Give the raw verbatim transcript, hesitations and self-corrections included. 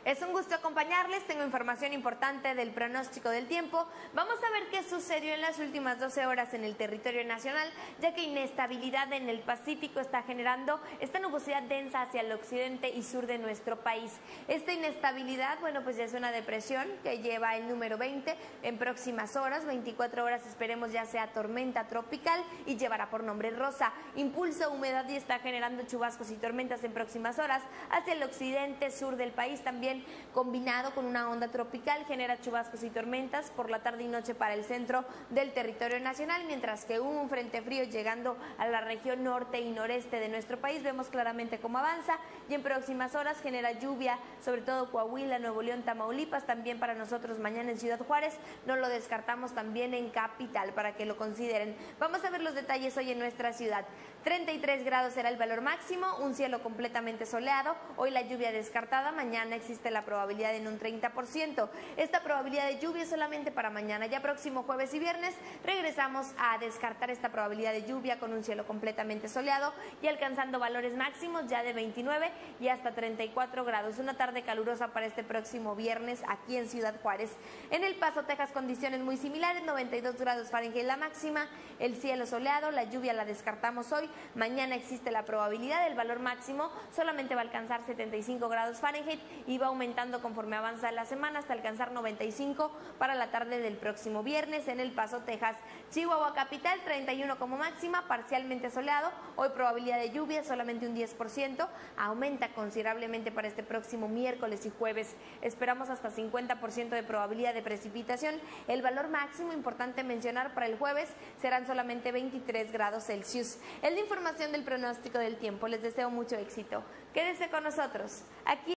Es un gusto acompañarles, tengo información importante del pronóstico del tiempo. Vamos a ver qué sucedió en las últimas doce horas en el territorio nacional, ya que inestabilidad en el Pacífico está generando esta nubosidad densa hacia el occidente y sur de nuestro país. Esta inestabilidad, bueno, pues ya es una depresión que lleva el número veinte en próximas horas, veinticuatro horas esperemos ya sea tormenta tropical y llevará por nombre Rosa. Impulsa humedad y está generando chubascos y tormentas en próximas horas hacia el occidente, sur del país, también combinado con una onda tropical, genera chubascos y tormentas por la tarde y noche para el centro del territorio nacional, mientras que un frente frío llegando a la región norte y noreste de nuestro país, vemos claramente cómo avanza y en próximas horas genera lluvia, sobre todo Coahuila, Nuevo León, Tamaulipas, también para nosotros mañana en Ciudad Juárez, no lo descartamos también en Capital, para que lo consideren. Vamos a ver los detalles hoy en nuestra ciudad. treinta y tres grados será el valor máximo, un cielo completamente soleado, hoy la lluvia descartada, mañana existe la probabilidad en un treinta por ciento. Esta probabilidad de lluvia es solamente para mañana, ya próximo jueves y viernes regresamos a descartar esta probabilidad de lluvia con un cielo completamente soleado y alcanzando valores máximos ya de veintinueve y hasta treinta y cuatro grados. Una tarde calurosa para este próximo viernes aquí en Ciudad Juárez. En El Paso, Texas, condiciones muy similares, noventa y dos grados Fahrenheit la máxima, el cielo soleado, la lluvia la descartamos hoy, mañana existe la probabilidad, el valor máximo solamente va a alcanzar setenta y cinco grados Fahrenheit y va aumentando conforme avanza la semana hasta alcanzar noventa y cinco para la tarde del próximo viernes. En El Paso, Texas. Chihuahua capital, treinta y uno como máxima, parcialmente soleado, hoy probabilidad de lluvia solamente un diez por ciento, aumenta considerablemente para este próximo miércoles y jueves, esperamos hasta cincuenta por ciento de probabilidad de precipitación, el valor máximo, importante mencionar, para el jueves serán solamente veintitrés grados Celsius. Es la información del pronóstico del tiempo, les deseo mucho éxito, quédese con nosotros, aquí